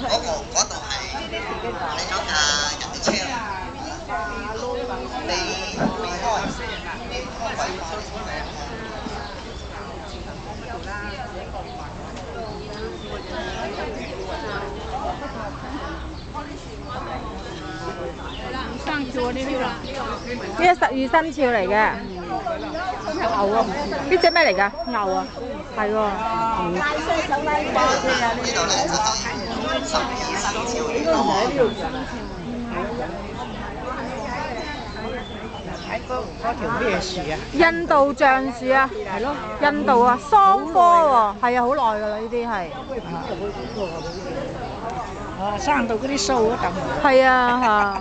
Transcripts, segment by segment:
嗰度係睇咗架人力車未開生肖呢啲啦， 呢個12生肖嚟嘅。 牛啊，唔知呢隻咩嚟㗎？ 牛啊， 係喎。 呢度咧就係12生肖嚟睇嗰條咩樹啊？ 印度橡樹啊，係咯，印度啊，桑科喎，係啊，好耐㗎啦，呢啲係。 啊，生到嗰啲鬚嗰陣。 係啊，嚇。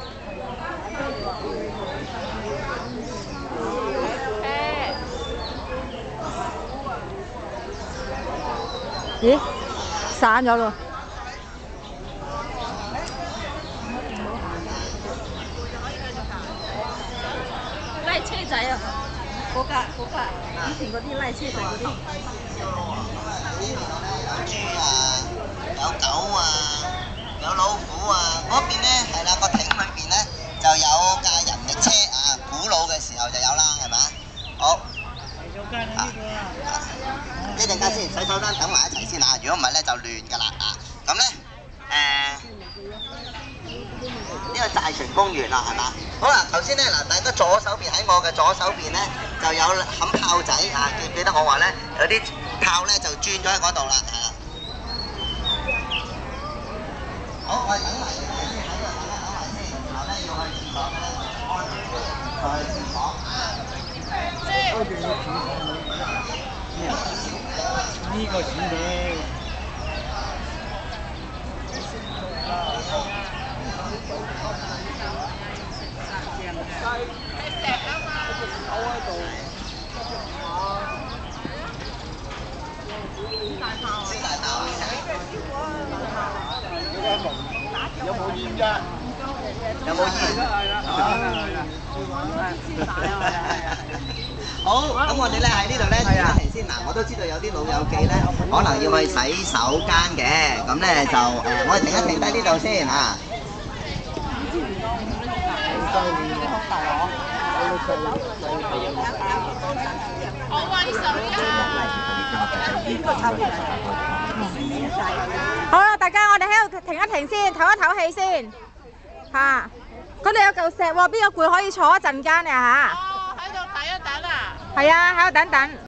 咦？散咗咯。 拉車仔啊！嗰架以前嗰啲拉車仔嗰啲。 有豬啊，有狗啊，有老虎啊。嗰邊咧係啦，個艇裏邊咧就有架人力車啊，古老嘅時候就有啦，係咪？好。呢陣間先，洗手間等埋一齊先啊！如果唔係咧就亂㗎啦啊！咁咧呢個大泉公園啦，係嘛？好啦，頭先咧嗱，大家左手邊喺我嘅左手邊咧就有冚炮仔啊！記唔記得我話咧有啲炮咧就轉咗喺嗰度啦啊！好，我哋等埋先喺度等埋先，然後咧要去廁所嘅咧，安排去廁所啊！ 呢個錢嘅。 先大炮啊！ 有冇煙啫？ 有冇煙？好，咁我哋咧喺呢度咧停一停先。嗱，我都知道有啲老友記咧，可能要去洗手間嘅，咁咧就我哋停一停低呢度先啊。 好啊，啲手好啦，大家我哋喺度停一停先，唞一唞氣先。嚇，嗰度有嚿石喎，邊個攰可以坐一陣間呀嚇？ 哦，喺度等一等啊！ 係啊，喺度等等。